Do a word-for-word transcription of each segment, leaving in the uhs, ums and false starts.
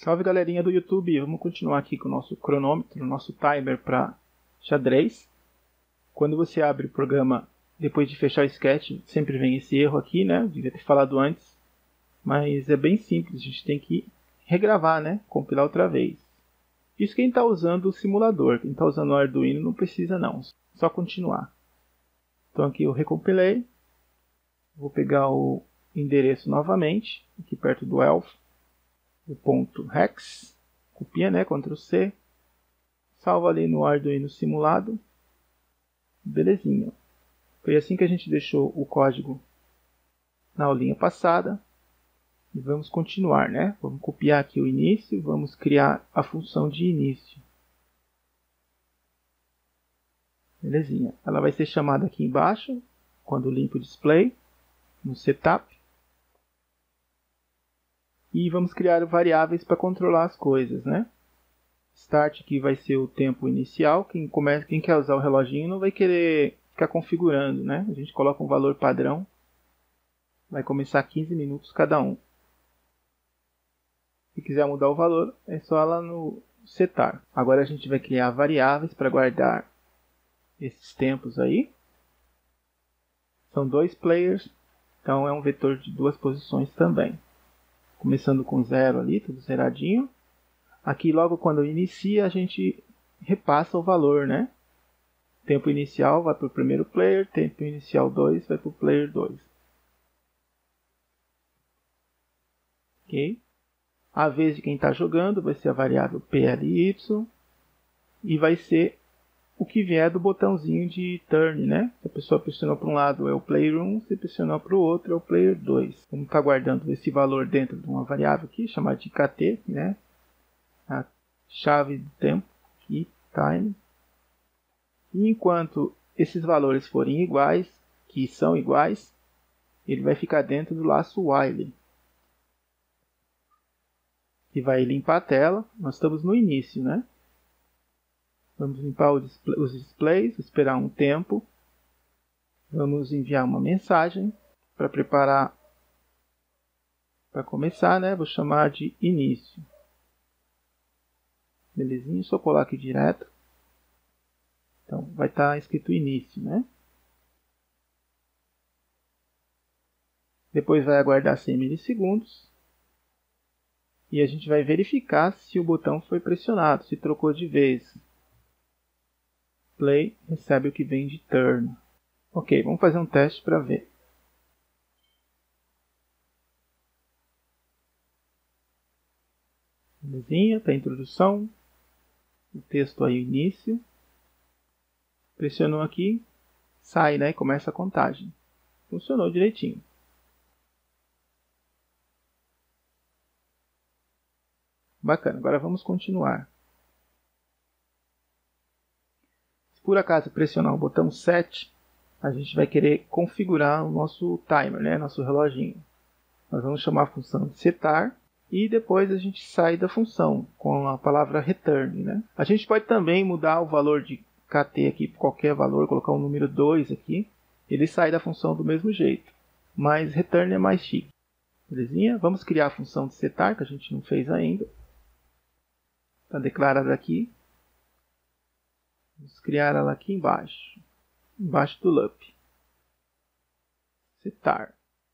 Salve galerinha do YouTube, vamos continuar aqui com o nosso cronômetro, o nosso timer para xadrez. Quando você abre o programa, depois de fechar o sketch, sempre vem esse erro aqui, né? Eu devia ter falado antes, mas é bem simples, a gente tem que regravar, né? Compilar outra vez. Isso quem está usando o simulador, quem está usando o Arduino não precisa não, só continuar. Então aqui eu recompilei, vou pegar o endereço novamente, aqui perto do elf. O ponto hex, copia, né, control C, salva ali no Arduino simulado, belezinha. Foi assim que a gente deixou o código na aulinha passada, e vamos continuar, né, vamos copiar aqui o início, vamos criar a função de início. Belezinha, ela vai ser chamada aqui embaixo, quando limpo o display, no setup. E vamos criar variáveis para controlar as coisas, né? Start aqui vai ser o tempo inicial. Quem, começa, quem quer usar o reloginho não vai querer ficar configurando, né? A gente coloca um valor padrão. Vai começar quinze minutos cada um. Se quiser mudar o valor, é só lá no setar. Agora a gente vai criar variáveis para guardar esses tempos aí. São dois players, então é um vetor de duas posições também. Começando com zero ali, tudo zeradinho. Aqui logo quando inicia a gente repassa o valor, né? Tempo inicial vai para o primeiro player, tempo inicial dois vai para o player dois. Ok? A vez de quem está jogando vai ser a variável P L Y e vai ser o que vier do botãozinho de turn, né? Se a pessoa pressionou para um lado é o player um, se pressionou para o outro é o player dois. Vamos estar guardando esse valor dentro de uma variável aqui, chamada de K T, né? A chave do tempo, aqui, time. E enquanto esses valores forem iguais, que são iguais, ele vai ficar dentro do laço while. E vai limpar a tela. Nós estamos no início, né? Vamos limpar os displays, esperar um tempo. Vamos enviar uma mensagem para preparar para começar, né? Vou chamar de início. Belezinha, só colar aqui direto. Então vai estar escrito início, né? Depois vai aguardar cem milissegundos. E a gente vai verificar se o botão foi pressionado, se trocou de vez. Play recebe o que vem de turn. Ok, vamos fazer um teste para ver. Belezinha, tá a introdução. O texto aí, o início. Pressionou aqui, sai, né? E começa a contagem. Funcionou direitinho. Bacana, agora vamos continuar. Por acaso pressionar o botão sete, a gente vai querer configurar o nosso timer, né? Nosso reloginho. Nós vamos chamar a função de setar e depois a gente sai da função com a palavra return, né? A gente pode também mudar o valor de K T aqui por qualquer valor, colocar o número dois aqui. Ele sai da função do mesmo jeito, mas return é mais chique. Belezinha? Vamos criar a função de setar, que a gente não fez ainda. Está declarada aqui. Vamos criar ela aqui embaixo, embaixo do loop. Setar.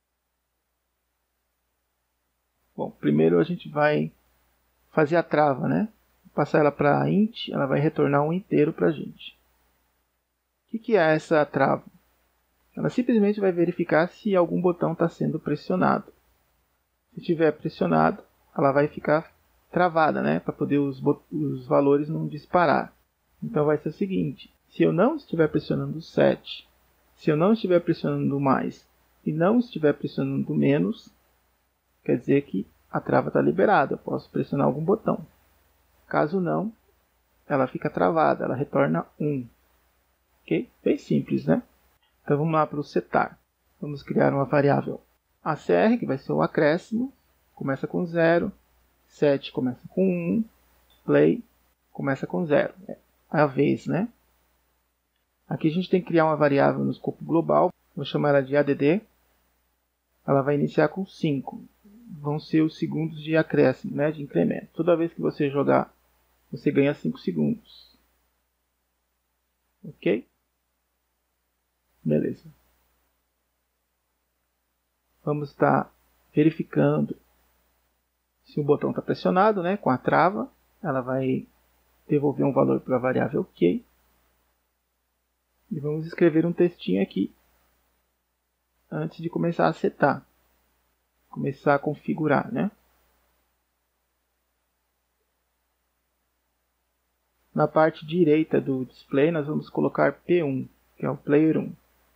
Bom, primeiro a gente vai fazer a trava, né? Passar ela para int, ela vai retornar um inteiro para a gente. O que, que é essa trava? Ela simplesmente vai verificar se algum botão está sendo pressionado. Se estiver pressionado, ela vai ficar travada, né? Para poder os, os valores não disparar. Então vai ser o seguinte, se eu não estiver pressionando o sete, se eu não estiver pressionando o mais e não estiver pressionando o menos, quer dizer que a trava está liberada, eu posso pressionar algum botão. Caso não, ela fica travada, ela retorna um. Ok? Bem simples, né? Então vamos lá para o setar. Vamos criar uma variável A C R, que vai ser o acréscimo, começa com zero, sete começa com um, play começa com zero. A vez, né? Aqui a gente tem que criar uma variável no escopo global. Vou chamar ela de A D D. Ela vai iniciar com cinco. vão ser os segundos de acréscimo, né, de incremento. Toda vez que você jogar, você ganha cinco segundos. Ok? Beleza. Vamos estar verificando se o botão está pressionado, né, com a trava. Ela vai devolver um valor para a variável Q. E vamos escrever um textinho aqui antes de começar a setar. Começar a configurar, né? Na parte direita do display, nós vamos colocar P um, que é o Player um.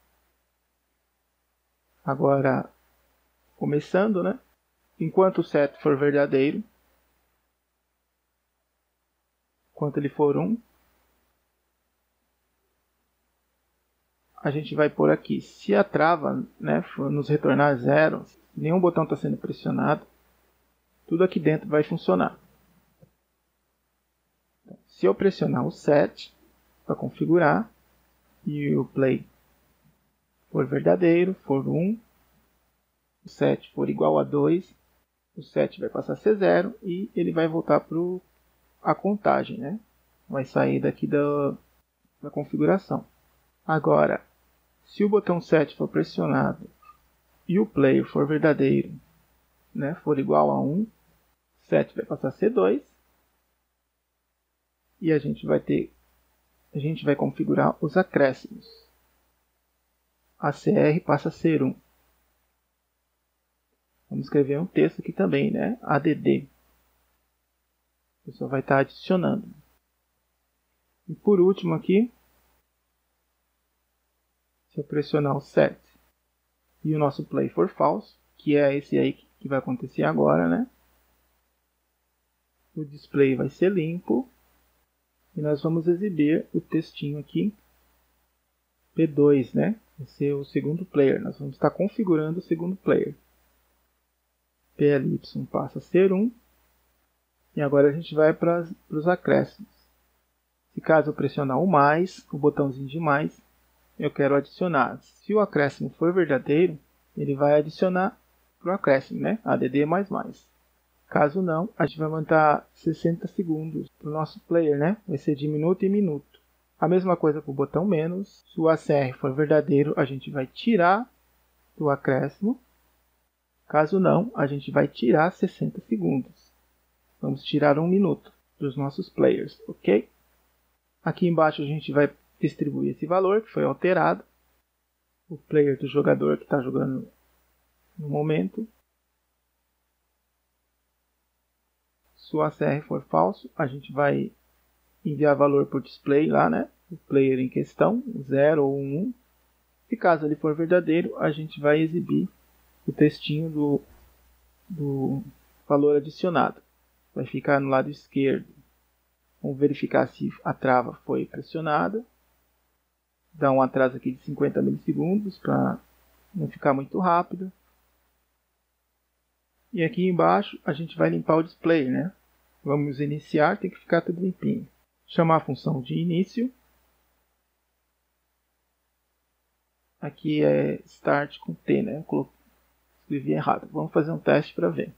Agora, começando, né? Enquanto o set for verdadeiro, enquanto ele for um, a gente vai pôr aqui. Se a trava, né, for nos retornar zero, nenhum botão está sendo pressionado, tudo aqui dentro vai funcionar. Então, se eu pressionar o set para configurar e o play for verdadeiro, for um, o set for igual a dois, o set vai passar a ser zero e ele vai voltar para a contagem, né? Vai sair daqui da, da configuração. Agora, se o botão set for pressionado e o player for verdadeiro, né, for igual a um, set vai passar a ser dois e a gente vai ter, a gente vai configurar os acréscimos. A C R passa a ser um. Vamos escrever um texto aqui também, né? A D D. A pessoa vai estar adicionando. E por último aqui, se eu pressionar o set e o nosso play for false, que é esse aí que vai acontecer agora, né? O display vai ser limpo e nós vamos exibir o textinho aqui P dois, né? Vai ser o segundo player. Nós vamos estar configurando o segundo player. P L Y passa a ser um. E agora a gente vai para os acréscimos. Se caso eu pressionar o mais, o botãozinho de mais, eu quero adicionar. Se o acréscimo for verdadeiro, ele vai adicionar para o acréscimo, né? A D D mais mais. Caso não, a gente vai mandar sessenta segundos para o nosso player, né? Vai ser de minuto em minuto. A mesma coisa para o botão menos. Se o A C R for verdadeiro, a gente vai tirar do acréscimo. Caso não, a gente vai tirar sessenta segundos. Vamos tirar um minuto dos nossos players, ok? Aqui embaixo a gente vai distribuir esse valor que foi alterado. O player do jogador que está jogando no momento. Se o A C R for falso, a gente vai enviar valor por display lá, né? O player em questão, zero ou um. E caso ele for verdadeiro, a gente vai exibir o textinho do, do valor adicionado. Vai ficar no lado esquerdo. Vamos verificar se a trava foi pressionada. Dá um atraso aqui de cinquenta milissegundos para não ficar muito rápido. E aqui embaixo a gente vai limpar o display, né? Vamos iniciar, tem que ficar tudo limpinho. Chamar a função de início. Aqui é start com T, né? Eu escrevi errado. Vamos fazer um teste para ver.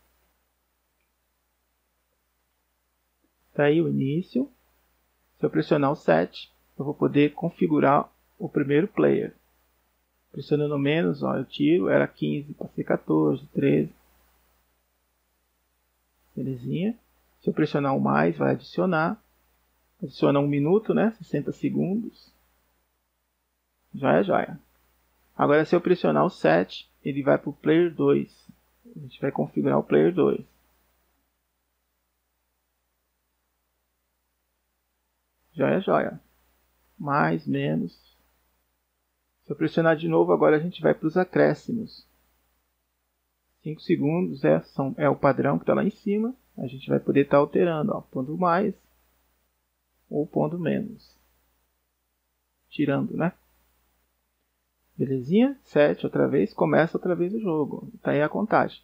Está aí o início. Se eu pressionar o set, eu vou poder configurar o primeiro player. Pressionando menos, ó, eu tiro, era quinze, passei quatorze, treze. Belezinha. Se eu pressionar o mais, vai adicionar. Adiciona um minuto, né? sessenta segundos. Já é, já é. Agora, se eu pressionar o set, ele vai para o player dois. A gente vai configurar o player dois. Já é, já é. Mais, menos. Se eu pressionar de novo, agora a gente vai para os acréscimos. cinco segundos é, são, é o padrão que está lá em cima. A gente vai poder estar tá alterando, ó, pondo mais ou pondo menos. Tirando, né? Belezinha? sete outra vez, começa outra vez o jogo. Está aí a contagem.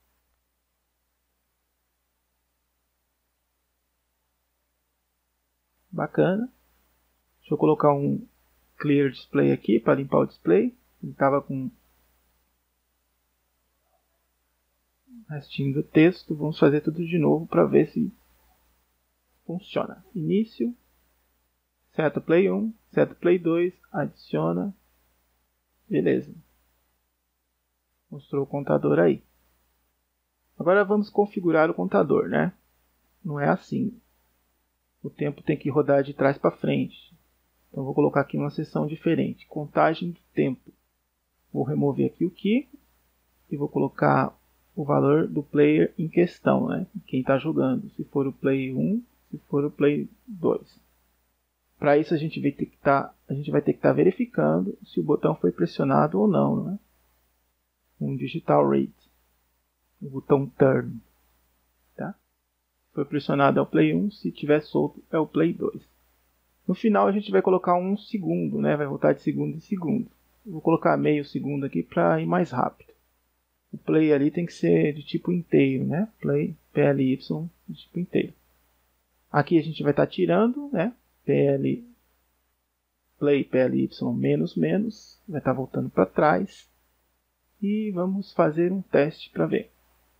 Bacana. Deixa eu colocar um clear display aqui para limpar o display. Ele estava com... restinho do texto. Vamos fazer tudo de novo para ver se funciona. Início, seta play um, seta play dois, adiciona, beleza. Mostrou o contador aí. Agora vamos configurar o contador, né? Não é assim. O tempo tem que rodar de trás para frente. Então vou colocar aqui uma seção diferente. Contagem de tempo. Vou remover aqui o que e vou colocar o valor do player em questão, né? Quem está jogando. Se for o play um, se for o play dois. Para isso a gente vai ter que estar, a gente vai ter que estar verificando se o botão foi pressionado ou não, né? Um digital rate, o botão turn, tá? Foi pressionado é o play um, se tiver solto é o play dois. No final a gente vai colocar um segundo, né? Vai voltar de segundo em segundo. Eu vou colocar meio segundo aqui para ir mais rápido. O play ali tem que ser de tipo inteiro, né? Play P L Y de tipo inteiro. Aqui a gente vai estar tirando, né? P L, play P L Y menos menos, vai estar voltando para trás. E vamos fazer um teste para ver.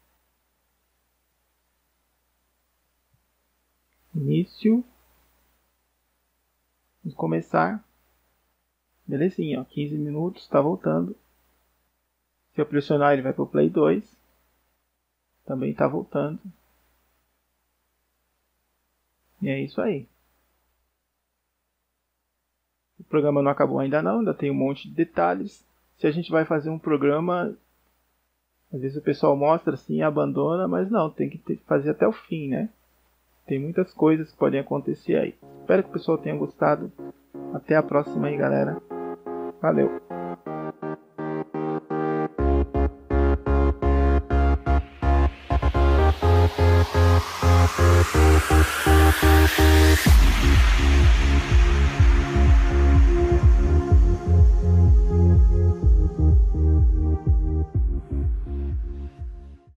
Início. Vamos começar. Belezinha, ó, quinze minutos, está voltando. Se eu pressionar ele vai para o play dois. Também está voltando. E é isso aí. O programa não acabou ainda não, ainda tem um monte de detalhes. Se a gente vai fazer um programa, às vezes o pessoal mostra assim e abandona, mas não, tem que ter, fazer até o fim, né? Tem muitas coisas que podem acontecer aí. Espero que o pessoal tenha gostado. Até a próxima aí, galera. Valeu!